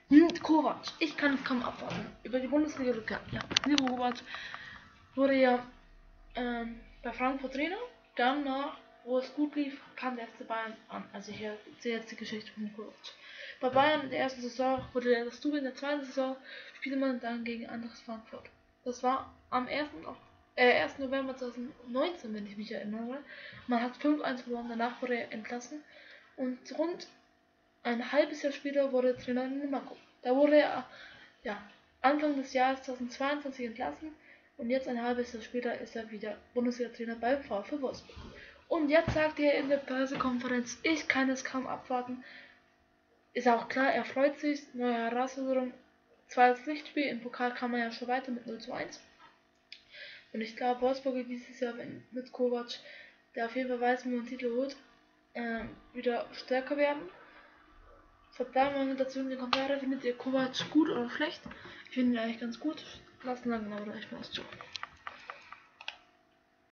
Kovac, ich kann es kaum abwarten. Über die Bundesliga bekannt. Ja, Nico Kovac wurde ja bei Frankfurt Trainer. Danach, wo es gut lief, kam der FC Bayern an. Also ich erzähle jetzt die Geschichte von Kovac. Bei Bayern in der ersten Saison wurde er das Double, in der zweiten Saison spielte man dann gegen Eintracht Frankfurt. Das war am 1. November 2019, wenn ich mich erinnere. Man hat 5-1 verloren, danach wurde er entlassen und rund ein halbes Jahr später wurde er Trainer in Monaco. Da wurde er Anfang des Jahres 2022 entlassen und jetzt ein halbes Jahr später ist er wieder Bundesliga-Trainer beim VfL Wolfsburg. Und jetzt sagt er in der Pressekonferenz, ich kann es kaum abwarten. Ist auch klar, er freut sich, neue Herausforderung. Zweites Lichtspiel, im Pokal kam er ja schon weiter mit 0:1. Und ich glaube, Wolfsburg wird dieses Jahr mit Kovac, der auf jeden Fall weiß, wie man den Titel holt, wieder stärker werden. Verbleiben wir mit dazu in die Kommentare, findet ihr Kovac gut oder schlecht? Ich finde ihn eigentlich ganz gut. Lasst einen Like da, oder ich bin aus. Ciao.